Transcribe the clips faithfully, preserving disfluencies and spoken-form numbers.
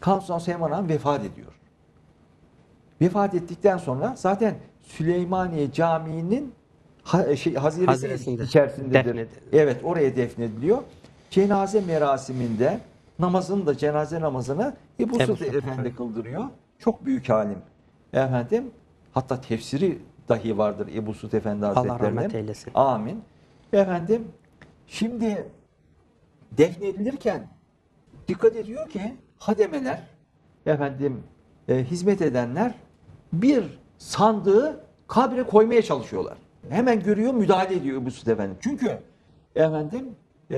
Kanuni Sultan Süleyman Han vefat ediyor. Vefat ettikten sonra zaten Süleymaniye Camii'nin ha, şey, haziresi Haziresinde içerisindedir. defnediliyor. Evet, oraya defnediliyor. Cenaze merasiminde namazını da cenaze namazını Ebu Ebu Suud Suud Efendi kıldırıyor. Çok büyük alim. Efendim, hatta tefsiri dahi vardır Ebu Suud Efendi Allah Hazretleri'nin. rahmet eylesin. Amin. Efendim, şimdi defnedilirken dikkat ediyor ki hademeler, efendim e, hizmet edenler bir sandığı kabre koymaya çalışıyorlar. Hemen görüyor, müdahale ediyor Ebu Suud Efendi. Çünkü efendim e,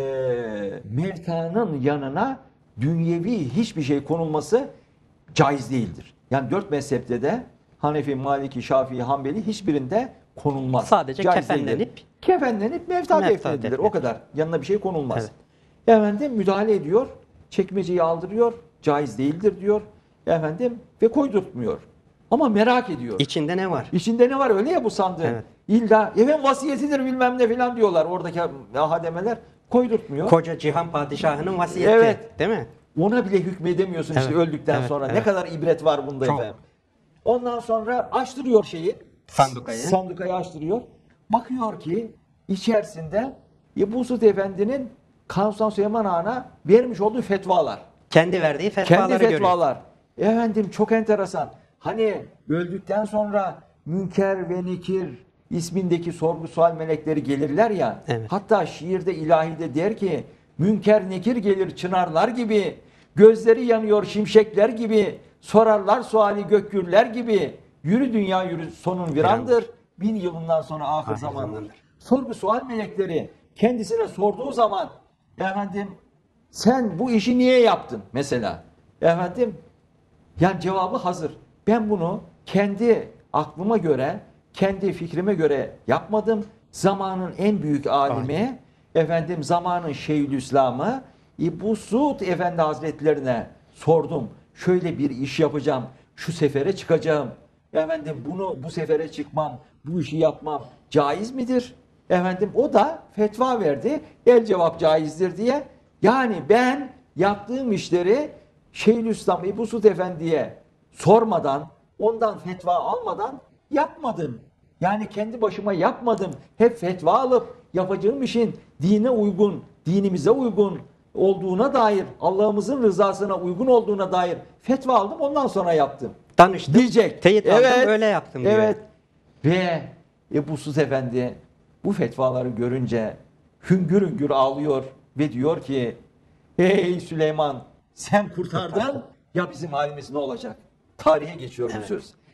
mevtanın yanına dünyevi hiçbir şey konulması caiz değildir. Yani dört mezhepte de Hanefi, Maliki, Şafii, Hanbeli hiçbirinde konulmaz. Sadece Caiz kefenlenip değildir. Kefenlenip mevta Mevta defnedilir. defnedilir. O kadar. Yanına bir şey konulmaz. Evet. Efendim müdahale ediyor. Çekmeceyi aldırıyor. Caiz değildir diyor. Efendim ve koydurtmuyor. Ama merak ediyor. içinde ne var? İçinde ne var öyle ya bu sandığın. Evet. İlla efendim vasiyetidir bilmem ne filan diyorlar oradaki hademeler. Koydurtmuyor. Koca cihan padişahının vasiyeti. Evet. Değil mi? Ona bile hükmedemiyorsun işte Evet, öldükten evet, sonra. Ne evet. kadar ibret var bunda Çok. efendim. Ondan sonra açtırıyor şeyi. Sandukayı. Sandukayı açtırıyor. Bakıyor ki içerisinde Ebu Suud Efendi'nin Kanuni Sultan Süleyman Han'a vermiş olduğu fetvalar. Kendi verdiği fetvaları Kendi görüyor. fetvalar. Efendim çok enteresan. Hani öldükten sonra Münker ve Nekir ismindeki sorgu sual melekleri gelirler ya. Evet. Hatta şiirde ilahide der ki Münker Nekir gelir çınarlar gibi, gözleri yanıyor şimşekler gibi, sorarlar suali gökgürler gibi, yürü dünya yürü sonun virandır, bin yılından sonra ahir Ahir zamandır. zamandır. Sorgu sual melekleri kendisine sorduğu zaman efendim sen bu işi niye yaptın mesela? Efendim yani cevabı hazır. Ben bunu kendi aklıma göre, kendi fikrime göre yapmadım. Zamanın en büyük alimi, efendim zamanın Şeyhülislam'ı Ebu Suud Efendi Hazretlerine sordum. Şöyle bir iş yapacağım, şu sefere çıkacağım. Efendim bunu bu sefere çıkmam, bu işi yapmam caiz midir? Efendim o da fetva verdi. El cevap caizdir diye. Yani ben yaptığım işleri Şeyhülislam Ebu Suud Efendi'ye sormadan, ondan fetva almadan yapmadım. Yani kendi başıma yapmadım. Hep fetva alıp yapacağım işin dine uygun, dinimize uygun olduğuna dair, Allah'ımızın rızasına uygun olduğuna dair fetva aldım. Ondan sonra yaptım. Danıştım. Diyecek. Teyit aldım öyle yaptım diyor. Evet. Ve Ebu Suud Efendi bu fetvaları görünce hüngür hüngür ağlıyor ve diyor ki hey Süleyman sen kurtardın ya bizim halimiz ne olacak? Tarihe geçiyor bu Evet. söz.